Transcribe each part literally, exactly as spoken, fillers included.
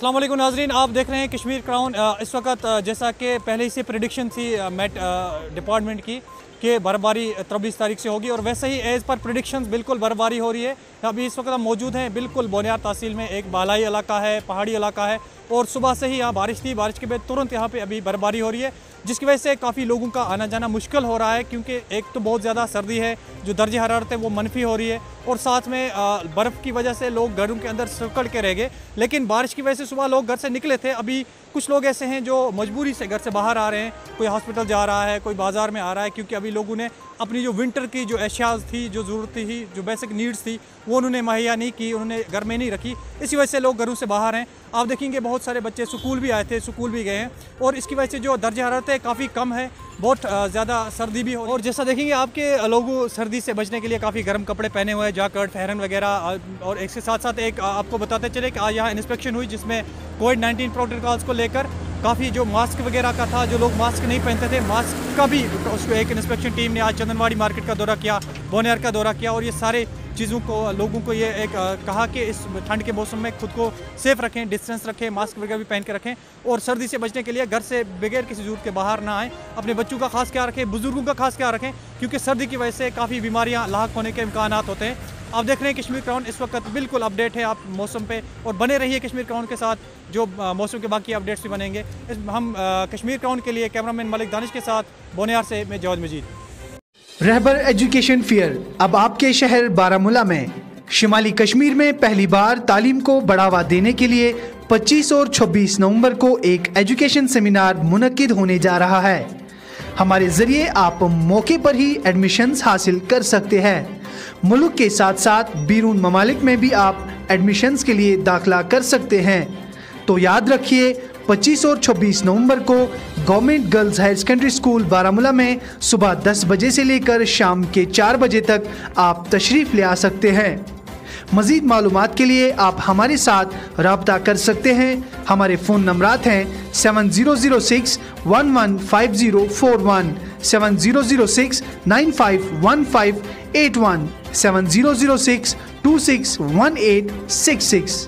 अस्सलाम वालेकुम नाजरीन, आप देख रहे हैं कश्मीर क्राउन। इस वक्त जैसा कि पहले ही से प्रेडिक्शन थी मेट डिपार्टमेंट की कि बर्फबारी तेईस तारीख से होगी और वैसे ही एज़ पर प्रेडिक्शंस बिल्कुल बर्फबारी हो रही है। अभी इस वक्त हम मौजूद हैं बिल्कुल बोनियार तहसील में, एक बालाई इलाका है, पहाड़ी इलाका है और सुबह से ही यहाँ बारिश थी। बारिश के बाद तुरंत यहाँ पे अभी बर्फबारी हो रही है, जिसकी वजह से काफ़ी लोगों का आना जाना मुश्किल हो रहा है, क्योंकि एक तो बहुत ज़्यादा सर्दी है, जो दर्ज हरारत है वो मनफी हो रही है और साथ में बर्फ़ की वजह से लोग घरों के अंदर सिकुड़ के रह गए। लेकिन बारिश की वजह से सुबह लोग घर से निकले थे। अभी कुछ लोग ऐसे हैं जो मजबूरी से घर से बाहर आ रहे हैं, कोई हॉस्पिटल जा रहा है, कोई बाज़ार में आ रहा है, क्योंकि अभी लोगों ने अपनी जो विंटर की जो एशियाज़ थी, जो ज़रूरत थी, जो बेसिक नीड्स थी, वो उन्होंने मुहैया नहीं की, उन्होंने घर में नहीं रखी। इसी वजह से लोग घरों से बाहर हैं। आप देखेंगे बहुत सारे बच्चे स्कूल भी आए थे, स्कूल भी गए हैं और इसकी वजह से जो दर्ज हरारत है काफ़ी कम है, बहुत ज़्यादा सर्दी भी हो। और जैसा देखेंगे आपके लोगों सर्दी से बचने के लिए काफ़ी गर्म कपड़े पहने हुए हैं, जैकेट, फहरन वगैरह। और इसके साथ साथ एक आपको बताते चले कि आज यहाँ इंस्पेक्शन हुई, जिसमें कोविड नाइन्टीन प्रोटोकॉल्स को लेकर काफ़ी जो मास्क वगैरह का था, जो लोग मास्क नहीं पहनते थे, मास्क का भी उसको एक इंस्पेक्शन टीम ने आज चंदनवाड़ी मार्केट का दौरा किया, बोनियार का दौरा किया और ये सारे चीज़ों को लोगों को ये एक आ, कहा कि इस ठंड के मौसम में खुद को सेफ रखें, डिस्टेंस रखें, मास्क वगैरह भी पहन के रखें और सर्दी से बचने के लिए घर से बगैर किसी ज़रूरत के बाहर ना आएँ। अपने बच्चों का खास ख्याल रखें, बुजुर्गों का खास ख्याल रखें, क्योंकि सर्दी की वजह से काफ़ी बीमारियाँ लाक होने के इम्कान होते हैं। आप देख रहे हैं कश्मीर क्राउन, इस वक्त बिल्कुल अपडेट है आप मौसम पे और बने रहिए कश्मीर क्राउन के साथ, जो मौसम के बाकी अपडेट्स भी बनेंगे। हम आ, कश्मीर क्राउन के लिए कैमरामैन मलिक दानिश के साथ बोनियार से मैं जवाद मजीद। रहबर एजुकेशन फेयर अब आपके शहर बारामूला में। शिमाली कश्मीर में पहली बार तालीम को बढ़ावा देने के लिए पच्चीस और छब्बीस नवंबर को एक एजुकेशन सेमिनार मुनक्किद होने जा रहा है। हमारे जरिए आप मौके पर ही एडमिशन्स हासिल कर सकते हैं। मुल्क के साथ साथ बैरून ममालिक में भी आप एडमिशन्स के लिए दाखिला कर सकते हैं। तो याद रखिए, पच्चीस और छब्बीस नवंबर को government girls higher secondary school Baramulla में सुबह दस बजे से लेकर शाम के चार बजे तक आप तशरीफ़ ले आ सकते हैं। मज़ीद मालूमात के लिए आप हमारे साथ रब्ता कर सकते हैं। हमारे फ़ोन नंबरात हैं seven zero zero six one one five zero four one, seven zero zero six nine five one five eight one, seven zero zero six two six one eight six six.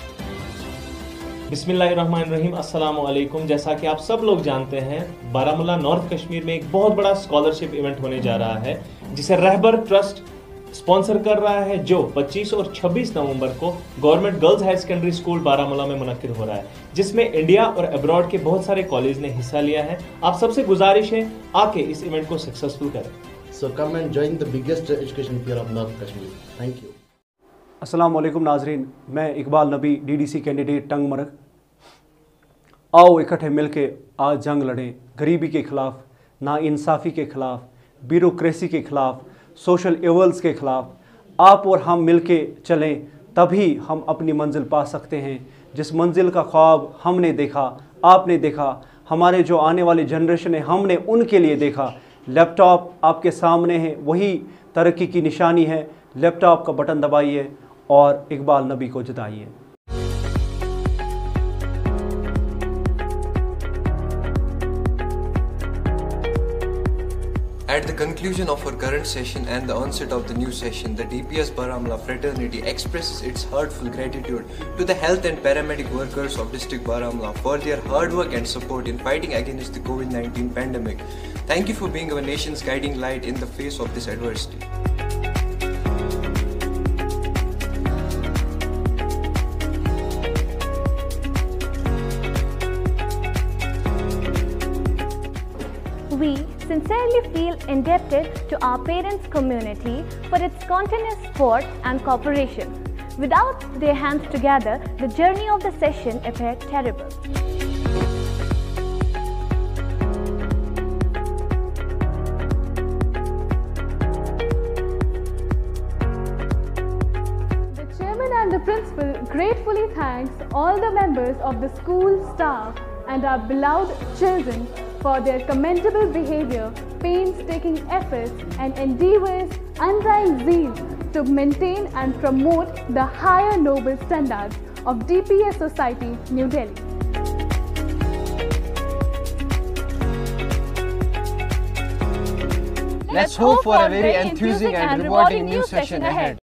बिस्मिल्लाहिर्रहमानिर्रहीम, अस्सलामु अलैकुम। जैसा कि आप सब लोग जानते हैं, बारामूला नॉर्थ कश्मीर में एक बहुत बड़ा स्कॉलरशिप इवेंट होने जा रहा है, जिसे रहबर ट्रस्ट स्पॉन्सर कर रहा है, जो पच्चीस और छब्बीस नवंबर को government girls higher secondary school Baramulla में मुनक्किद हो रहा है, जिसमें इंडिया और अब्रॉड के बहुत सारे कॉलेज ने हिस्सा लिया है। आप सबसे गुजारिश है आके इस इवेंट को सक्सेसफुल करें। So come and join the biggest education fair of north Kashmir. Thank you. अस्सलाम वालेकुम नाजरीन, मैं इकबाल नबी, डीडीसी कैंडिडेट टंग मरग। आओ इकट्ठे मिलके आज जंग लड़ें गरीबी के ख़िलाफ़, नाइंसाफ़ी के ख़िलाफ़, ब्यूरोक्रेसी के ख़िलाफ़, सोशल एवल्स के ख़िलाफ़। आप और हम मिलके चलें, तभी हम अपनी मंजिल पा सकते हैं। जिस मंजिल का ख्वाब हमने देखा, आपने देखा, हमारे जो आने वाली जनरेशन है, हमने उनके लिए देखा। लैपटॉप आपके सामने है, वही तरक्की की निशानी है। लैपटॉप का बटन दबाइए और इकबाल नबी को जिताइए। At the conclusion of our current session and the onset of the new session, the D P S Baramulla fraternity expresses its heartfelt gratitude to the health and paramedic workers of District Baramulla for their hard work and support in fighting against the COVID nineteen pandemic. Thank you for being our nation's guiding light in the face of this adversity. We sincerely feel indebted to our parents' community for its continuous support and cooperation. Without their hands together, the journey of the session appeared terrible. The chairman and the principal gratefully thanks all the members of the school staff and our beloved children for their commendable behavior, painstaking efforts and endeavours, undying zeal to maintain and promote the higher noble standards of D P S Society, New Delhi. Let's hope for a very enthusing and rewarding new session ahead.